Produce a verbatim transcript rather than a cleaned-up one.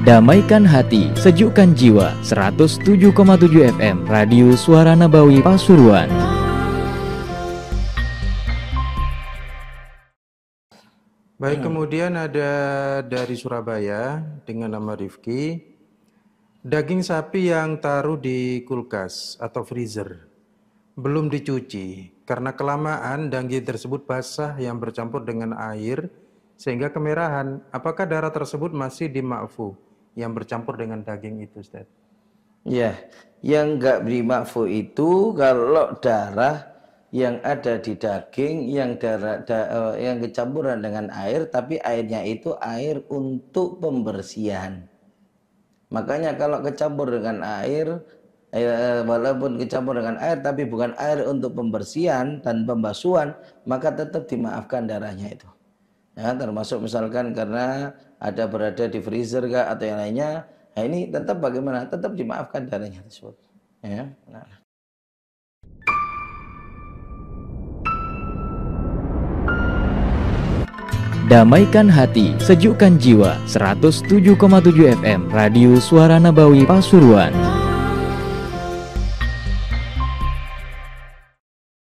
Damaikan hati, sejukkan jiwa. Seratus tujuh koma tujuh F M Radio Suara Nabawi Pasuruan. Baik, kemudian ada dari Surabaya dengan nama Rifki. Daging sapi yang taruh di kulkas atau freezer belum dicuci karena kelamaan daging tersebut basah yang bercampur dengan air sehingga kemerahan. Apakah darah tersebut masih dima'fu yang bercampur dengan daging itu, Ustaz? Ya, yang enggak dima'fu itu kalau darah yang ada di daging yang darah da, yang kecampuran dengan air, tapi airnya itu air untuk pembersihan. Makanya kalau kecampur dengan air, eh, walaupun kecampur dengan air tapi bukan air untuk pembersihan dan pembasuhan, maka tetap dimaafkan darahnya itu. Ya, termasuk misalkan karena ada berada di freezer kah atau yang lainnya, nah ini tetap bagaimana? Tetap dimaafkan darahnya tersebut. Ya, nah. Damaikan hati, sejukkan jiwa. Seratus tujuh koma tujuh F M Radio Suara Nabawi Pasuruan.